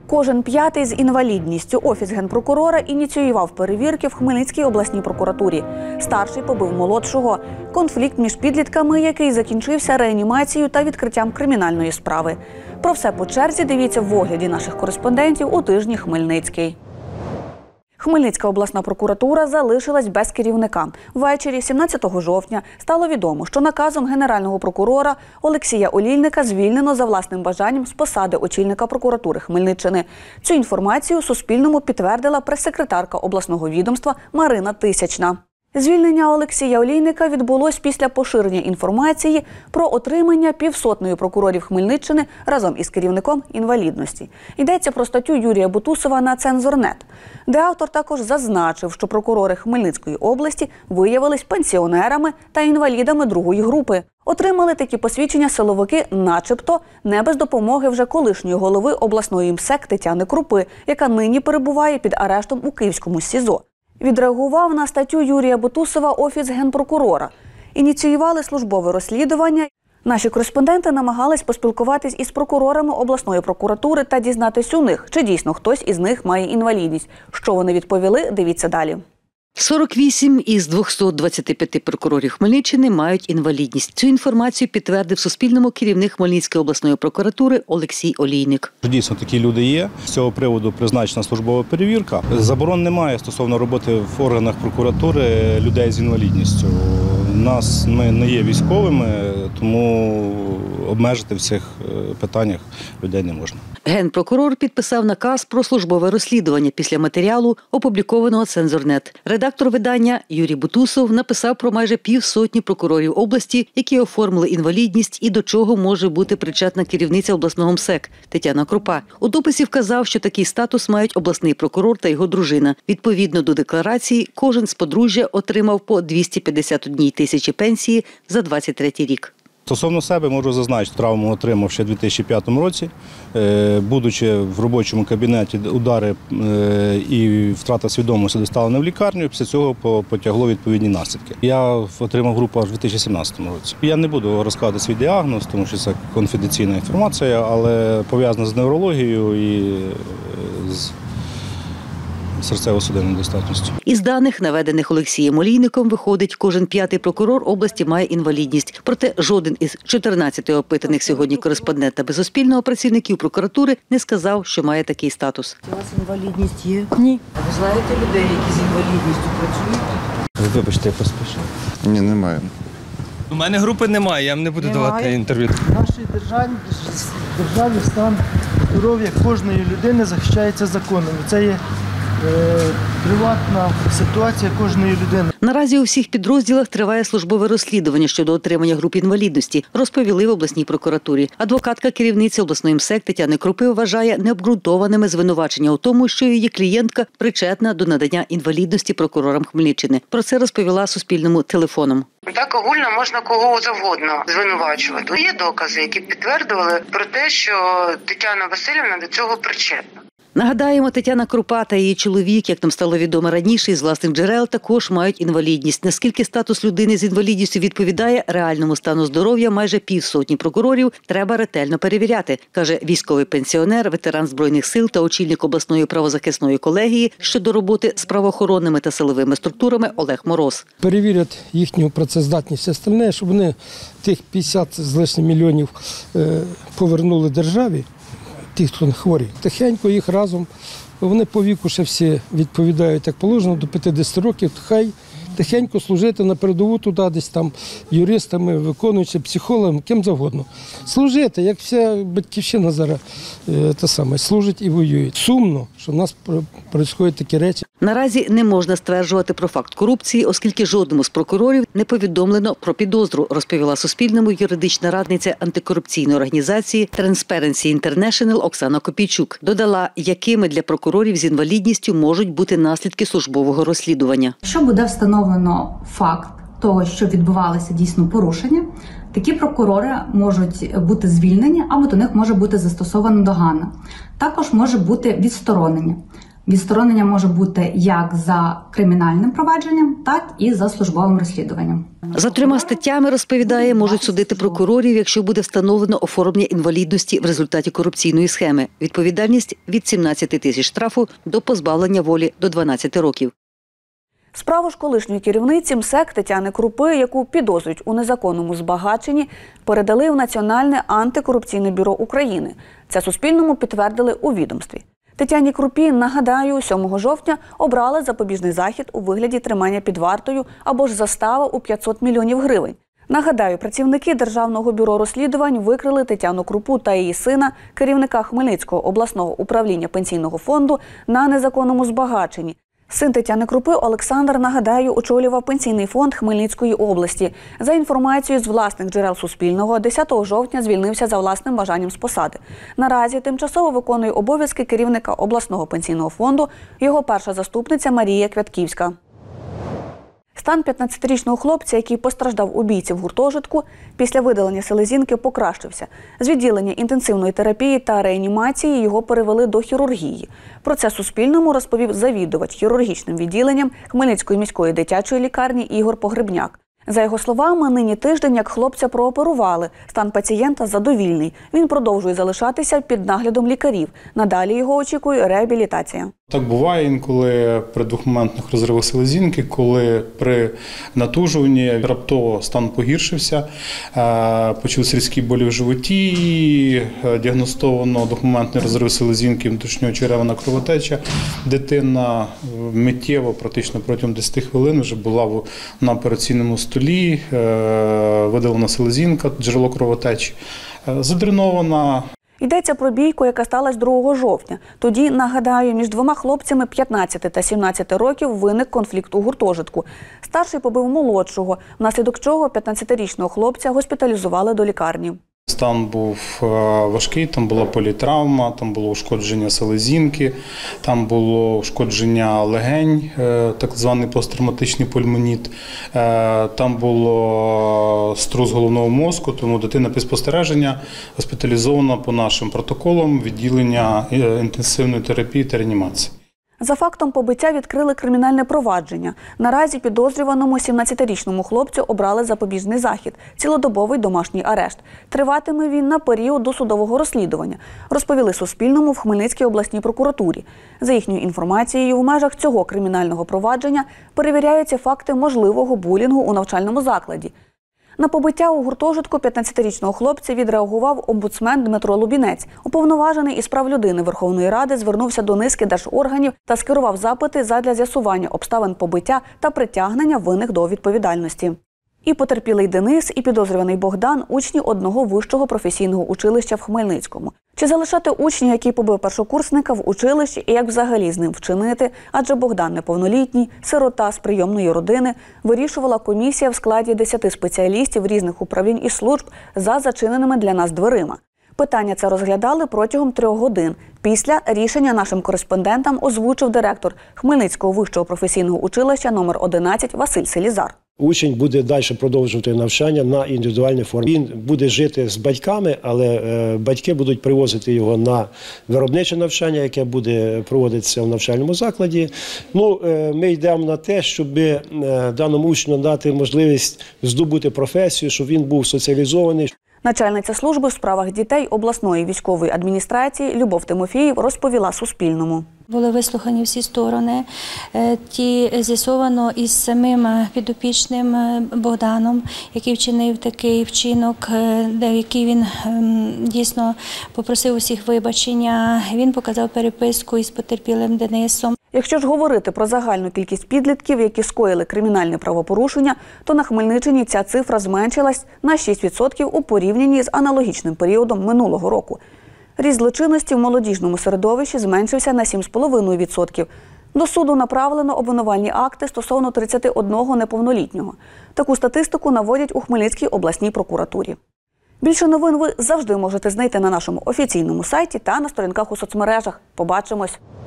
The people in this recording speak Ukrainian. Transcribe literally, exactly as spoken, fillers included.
Кожен п'ятий з інвалідністю. Офіс Генпрокурора ініціював перевірки в Хмельницькій обласній прокуратурі. Старший побив молодшого. Конфлікт між підлітками, який закінчився реанімацією та відкриттям кримінальної справи. Про все по черзі дивіться в огляді наших кореспондентів у тижні Хмельницький. Хмельницька обласна прокуратура залишилась без керівника. Ввечері сімнадцятого жовтня стало відомо, що наказом генерального прокурора Олексія Олійника звільнено за власним бажанням з посади очільника прокуратури Хмельниччини. Цю інформацію Суспільному підтвердила прес-секретарка обласного відомства Марина Тисячна. Звільнення Олексія Олійника відбулось після поширення інформації про отримання півсотнею прокурорів Хмельниччини разом із керівником інвалідності. Йдеться про статтю Юрія Бутусова на Цензор.нет, де автор також зазначив, що прокурори Хмельницької області виявились пенсіонерами та інвалідами другої групи. Отримали такі посвідчення силовики начебто не без допомоги вже колишньої голови обласної МСЕК Тетяни Крупи, яка нині перебуває під арештом у Київському СІЗО. Відреагував на статтю Юрія Бутусова Офіс Генпрокурора. Ініціювали службове розслідування. Наші кореспонденти намагались поспілкуватись із прокурорами обласної прокуратури та дізнатись у них, чи дійсно хтось із них має інвалідність. Що вони відповіли, дивіться далі. сорок вісім із двохсот двадцяти п'яти прокурорів Хмельниччини мають інвалідність. Цю інформацію підтвердив Суспільному керівник Хмельницької обласної прокуратури Олексій Олійник. Дійсно, такі люди є. З цього приводу призначена службова перевірка. Заборон немає стосовно роботи в органах прокуратури людей з інвалідністю. Нас, ми не є військовими, тому обмежити в цих питаннях людей не можна. Генпрокурор підписав наказ про службове розслідування після матеріалу, опублікованого Цензор.нет. Редактор видання Юрій Бутусов написав про майже півсотні прокурорів області, які оформили інвалідність і до чого може бути причетна керівниця обласного МСЕК Тетяна Крупа. У дописі вказав, що такий статус мають обласний прокурор та його дружина. Відповідно до декларації, кожен з подружжя отримав по двісті п'ятдесят одна тисячі пенсії за двадцять третій рік. Стосовно себе можу зазначити, травму отримав ще у дві тисячі п'ятому році. Будучи в робочому кабінеті, удари і втрата свідомості доставлені в лікарню, після цього потягло відповідні наслідки. Я отримав групу аж у дві тисячі сімнадцятому році. Я не буду розказувати свій діагноз, тому що це конфіденційна інформація, але пов'язана з неврологією і з серцево-судинною недостатністю. Із даних, наведених Олексієм Олійником, виходить, кожен п'ятий прокурор області має інвалідність. Проте жоден із чотирнадцяти опитаних сьогодні кореспондентами Суспільного працівників прокуратури не сказав, що має такий статус. У вас інвалідність є? Ні. Ви знаєте людей, які з інвалідністю працюють? Вибачте, я поспішив. Ні, немає. У мене групи немає, я вам не буду немає. давати інтерв'ю. В нашій державі, державі стан здоров'я кожної людини захищається законом. Це є приватна ситуація кожної людини. Наразі у всіх підрозділах триває службове розслідування щодо отримання груп інвалідності, розповіли в обласній прокуратурі. Адвокатка керівниці обласної МСЕК Тетяни Крупи вважає необґрунтованими звинувачення у тому, що її клієнтка причетна до надання інвалідності прокурорам Хмельниччини. Про це розповіла Суспільному телефоном. Так огульно можна кого завгодно звинувачувати. Є докази, які підтвердили про те, що Тетяна Василівна до цього причетна. Нагадаємо, Тетяна Крупа та її чоловік, як нам стало відомо раніше, із власних джерел також мають інвалідність. Наскільки статус людини з інвалідністю відповідає реальному стану здоров'я майже півсотні прокурорів, треба ретельно перевіряти, каже військовий пенсіонер, ветеран Збройних сил та очільник обласної правозахисної колегії щодо роботи з правоохоронними та силовими структурами Олег Мороз. Перевірять їхню працездатність, остальне, щоб вони тих п'ятдесят з лишнім мільйонів повернули державі. Ті, хто хворі, тихенько їх разом, вони по віку ще всі відповідають, як положено, до п'ятдесят років, хай тихенько служити на передову туди, десь там юристами, виконуючи, психологами, ким завгодно. Служити, як вся батьківщина зараз те саме, служить і воює. Сумно, що в нас відбуваються такі речі. Наразі не можна стверджувати про факт корупції, оскільки жодному з прокурорів не повідомлено про підозру, розповіла Суспільному юридична радниця антикорупційної організації Transparency International Оксана Копійчук. Додала, якими для прокурорів з інвалідністю можуть бути наслідки службового розслідування. Що буде встановлено факт того, що відбувалися дійсно порушення, такі прокурори можуть бути звільнені або до них може бути застосована догана. Також може бути відсторонення. Відсторонення може бути як за кримінальним провадженням, так і за службовим розслідуванням. За трьома статтями, розповідає, можуть судити прокурорів, якщо буде встановлено оформлення інвалідності в результаті корупційної схеми. Відповідальність – від сімнадцяти тисяч штрафу до позбавлення волі до дванадцяти років. Справу ж колишньої керівниці МСЕК Тетяни Крупи, яку підозрюють у незаконному збагаченні, передали в Національне антикорупційне бюро України. Це Суспільному підтвердили у відомстві. Тетяні Крупі, нагадаю, сьомого жовтня обрали запобіжний захід у вигляді тримання під вартою або ж застава у п'ятсот мільйонів гривень. Нагадаю, працівники Державного бюро розслідувань викрили Тетяну Крупу та її сина, керівника Хмельницького обласного управління пенсійного фонду, на незаконному збагаченні. Син Тетяни Крупи Олександр, нагадаю, очолював пенсійний фонд Хмельницької області. За інформацією з власних джерел Суспільного, десятого жовтня звільнився за власним бажанням з посади. Наразі тимчасово виконує обов'язки керівника обласного пенсійного фонду його перша заступниця Марія Квятківська. Стан п'ятнадцятирічного хлопця, який постраждав у бійці в гуртожитку, після видалення селезінки покращився. З відділення інтенсивної терапії та реанімації його перевели до хірургії. Про це Суспільному розповів завідувач хірургічним відділенням Хмельницької міської дитячої лікарні Ігор Погребняк. За його словами, нині тиждень, як хлопця прооперували. Стан пацієнта задовільний. Він продовжує залишатися під наглядом лікарів. Надалі його очікує реабілітація. Так буває інколи при двохмоментних розривах селезінки, коли при натужуванні раптово стан погіршився, почалися різкі болі в животі, діагностовано двохмоментний розрив селезінки, внутрішнього черевна кровотеча. Дитина миттєво, практично протягом десяти хвилин вже була на операційному столі, видалена селезінка, джерело кровотечі, задренована. Йдеться про бійку, яка сталася другого жовтня. Тоді, нагадаю, між двома хлопцями п'ятнадцяти та сімнадцяти років виник конфлікт у гуртожитку. Старший побив молодшого, внаслідок чого п'ятнадцятирічного хлопця госпіталізували до лікарні. Стан був важкий, там була політравма, там було ушкодження селезінки, там було ушкодження легень, так званий посттравматичний пульмоніт, там було струс головного мозку, тому дитина під спостереження госпіталізована по нашим протоколам відділення інтенсивної терапії та реанімації. За фактом побиття відкрили кримінальне провадження. Наразі підозрюваному сімнадцятирічному хлопцю обрали запобіжний захід – цілодобовий домашній арешт. Триватиме він на період досудового розслідування, розповіли Суспільному в Хмельницькій обласній прокуратурі. За їхньою інформацією, в межах цього кримінального провадження перевіряються факти можливого булінгу у навчальному закладі. На побиття у гуртожитку п'ятнадцятирічного хлопця відреагував омбудсмен Дмитро Лубінець. Уповноважений із прав людини Верховної Ради звернувся до низки держорганів та скерував запити задля з'ясування обставин побиття та притягнення винних до відповідальності. І потерпілий Денис, і підозрюваний Богдан – учні одного вищого професійного училища в Хмельницькому. Чи залишати учня, який побив першокурсника, в училищі і як взагалі з ним вчинити, адже Богдан неповнолітній, сирота з прийомної родини, вирішувала комісія в складі десяти спеціалістів різних управлінь і служб за зачиненими для нас дверима. Питання це розглядали протягом трьох годин. Після рішення нашим кореспондентам озвучив директор Хмельницького вищого професійного училища номер одинадцять Василь Селізар. Учень буде далі продовжувати навчання на індивідуальній формі. Він буде жити з батьками, але батьки будуть привозити його на виробниче навчання, яке буде проводитися в навчальному закладі. Ну, ми йдемо на те, щоб даному учню дати можливість здобути професію, щоб він був соціалізований. Начальниця служби в справах дітей обласної військової адміністрації Любов Тимофіїв розповіла Суспільному. Були вислухані всі сторони, ті з'ясовано із самим підопічним Богданом, який вчинив такий вчинок, де який він дійсно попросив усіх вибачення. Він показав переписку із потерпілим Денисом. Якщо ж говорити про загальну кількість підлітків, які скоїли кримінальне правопорушення, то на Хмельниччині ця цифра зменшилась на шість відсотків у порівнянні з аналогічним періодом минулого року. Ріст злочинності в молодіжному середовищі зменшився на сім цілих п'ять десятих відсотка. До суду направлено обвинувальні акти стосовно тридцяти одного неповнолітнього. Таку статистику наводять у Хмельницькій обласній прокуратурі. Більше новин ви завжди можете знайти на нашому офіційному сайті та на сторінках у соцмережах. Побачимось!